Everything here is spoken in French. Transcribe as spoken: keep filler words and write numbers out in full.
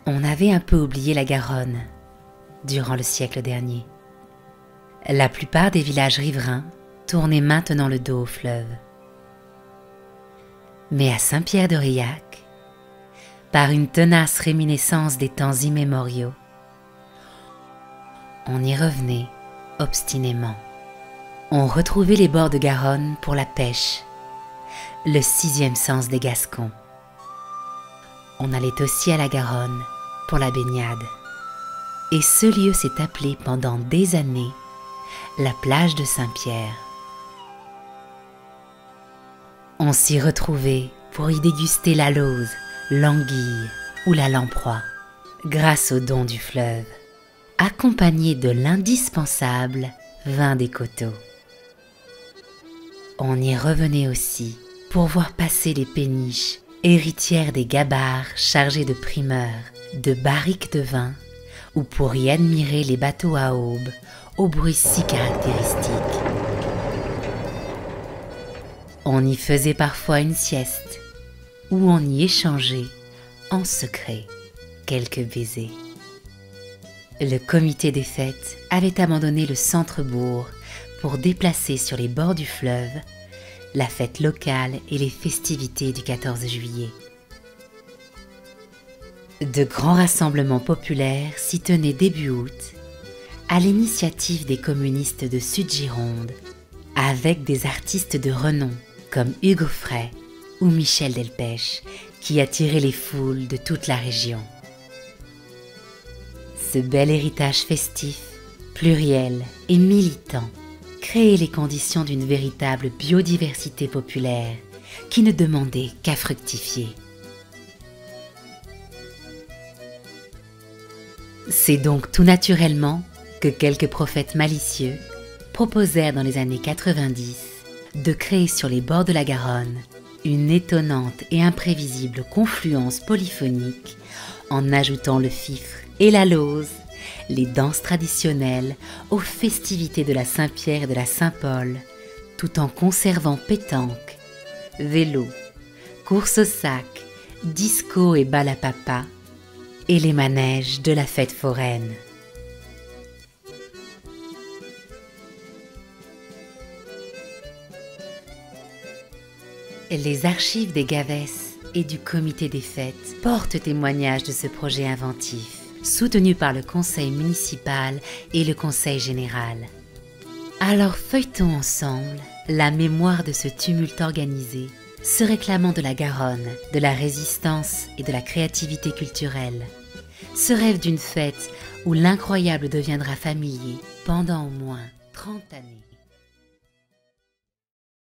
On avait un peu oublié la Garonne durant le siècle dernier. La plupart des villages riverains tournaient maintenant le dos au fleuve. Mais à Saint-Pierre-d'Aurillac, par une tenace réminiscence des temps immémoriaux, on y revenait obstinément. On retrouvait les bords de Garonne pour la pêche, le sixième sens des Gascons. On allait aussi à la Garonne pour la baignade. Et ce lieu s'est appelé pendant des années la plage de Saint-Pierre. On s'y retrouvait pour y déguster la lauze, l'anguille ou la lamproie, grâce au don du fleuve, accompagné de l'indispensable vin des coteaux. On y revenait aussi pour voir passer les péniches, héritières des gabarres chargés de primeurs, de barriques de vin, ou pour y admirer les bateaux à aubes au bruit si caractéristique. On y faisait parfois une sieste, où on y échangeait, en secret, quelques baisers. Le comité des fêtes avait abandonné le centre-bourg pour déplacer sur les bords du fleuve la fête locale et les festivités du quatorze juillet. De grands rassemblements populaires s'y tenaient début août, à l'initiative des communistes de Sud-Gironde, avec des artistes de renom comme Hugo Frey ou Michel Delpech, qui attiraient les foules de toute la région. Ce bel héritage festif, pluriel et militant créait les conditions d'une véritable biodiversité populaire qui ne demandait qu'à fructifier. C'est donc tout naturellement que quelques prophètes malicieux proposèrent dans les années quatre-vingt-dix de créer sur les bords de la Garonne une étonnante et imprévisible confluence polyphonique en ajoutant le fifre et la lauze, les danses traditionnelles aux festivités de la Saint-Pierre et de la Saint-Paul, tout en conservant pétanque, vélo, course au sac, disco et bal à papa, et les manèges de la fête foraine. Les archives des Gavès et du comité des fêtes portent témoignage de ce projet inventif, soutenu par le conseil municipal et le conseil général. Alors feuilletons ensemble la mémoire de ce tumulte organisé, se réclamant de la Garonne, de la résistance et de la créativité culturelle. Ce rêve d'une fête où l'incroyable deviendra familier pendant au moins trente années.